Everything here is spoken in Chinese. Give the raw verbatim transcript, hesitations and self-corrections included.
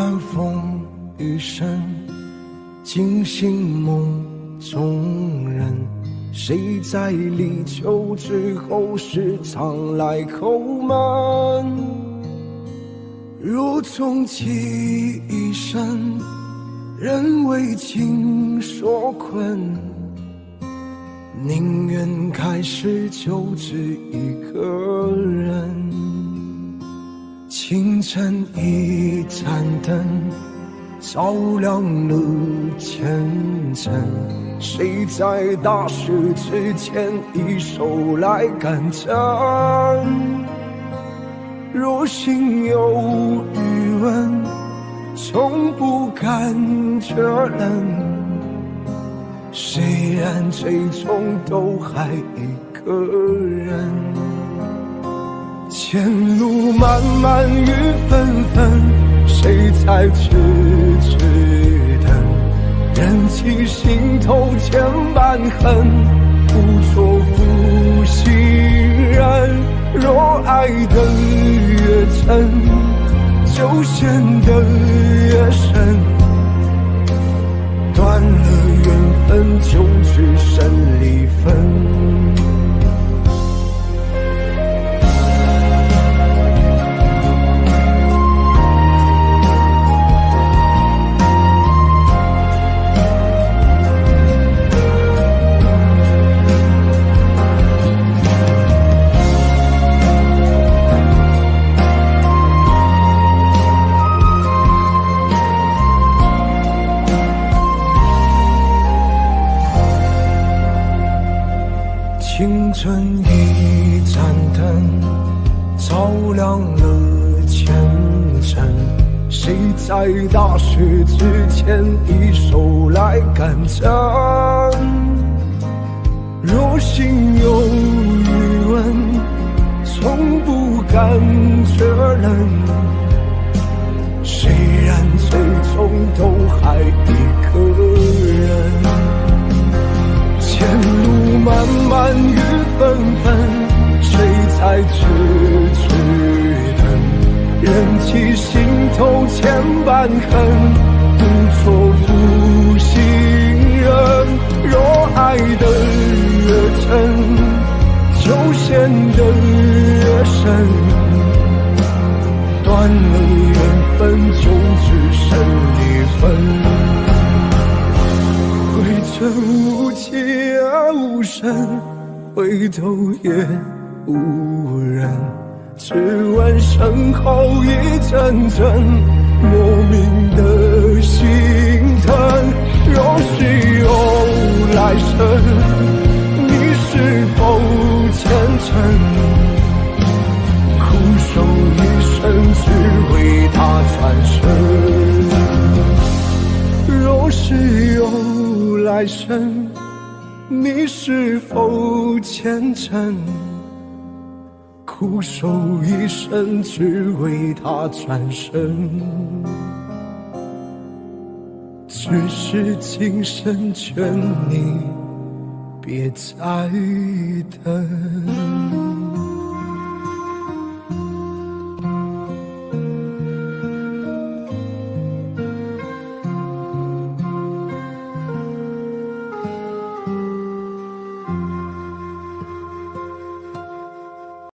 晚风雨声，惊醒梦中人。谁在立秋之后时常来叩门？若终其一生，人为情所困，宁愿开始就只一个人。清晨一盏灯，照亮了前程。谁在大雪之前一手来赶针？若心有余温，从不感觉冷。虽然最终都还一个人。前路漫漫雨纷纷，谁在痴痴等？忍起心头千般恨，不做负心人。若爱得越真，就陷得越深。断了缘分，就只剩离分。清晨一盏灯，照亮了前程。谁在大雪之前一手来赶针？若心有余温，从不感觉冷。虽然最终都还一个人。前路漫漫雨纷纷，谁在痴痴等？忍起心头千般恨，不做负心人。若爱得越真，就陷得越深。断了缘分，就只剩离分。回程无期而无声，回头也无人。只闻身后一阵阵莫名的心疼。若是有来生，你是否虔诚？苦守一生，只为他转身。若是有来生，你是否虔诚？苦守一生，只为他转身。只是今生劝你别再等。